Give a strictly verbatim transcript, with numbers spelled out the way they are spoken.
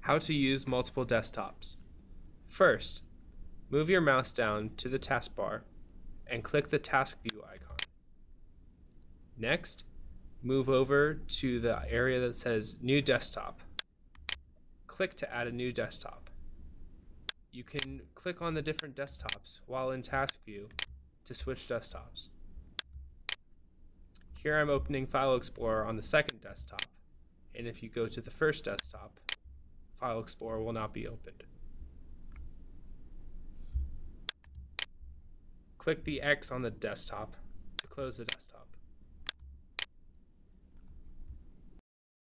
How to use multiple desktops. First, move your mouse down to the taskbar and click the task view icon. Next, move over to the area that says New Desktop. Click to add a new desktop. You can click on the different desktops while in task view to switch desktops. Here I'm opening File Explorer on the second desktop, and if you go to the first desktop, File Explorer will not be opened. Click the X on the desktop to close the desktop.